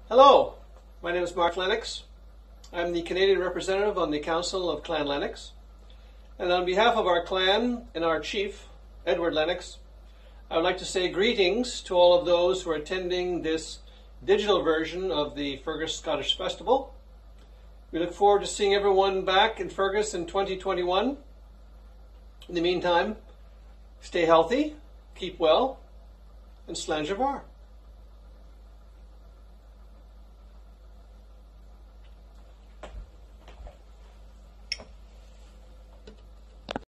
Hello, my name is Mark Lennox. I'm the Canadian representative on the Council of Clan Lennox. And on behalf of our clan and our chief, Edward Lennox, I would like to say greetings to all of those who are attending this digital version of the Fergus Scottish Festival. We look forward to seeing everyone back in Fergus in 2021. In the meantime, stay healthy, keep well, and Slange Var.